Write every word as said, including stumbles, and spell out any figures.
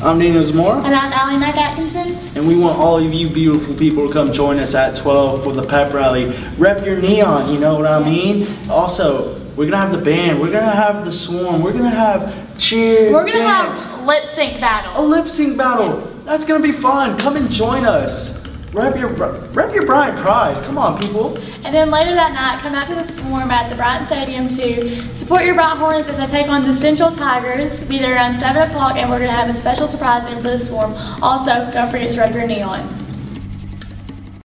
I'm Daniel Zamora. And I'm Allie Mack Atkinson. And we want all of you beautiful people to come join us at twelve for the pep rally. Rep your neon, you know what I mean? Also, we're going to have the band. We're going to have the swarm. We're going to have cheer, We're going to dance. have lip sync battle. A lip sync battle. That's going to be fun. Come and join us. Rep your, rep your Bryant pride. Come on, people. And then later that night, come out to the Swarm at the Bryant Stadium to support your Bryant Hornets as they take on the Central Tigers. Be there around seven o'clock, and we're going to have a special surprise in for the Swarm. Also, don't forget to rep your neon.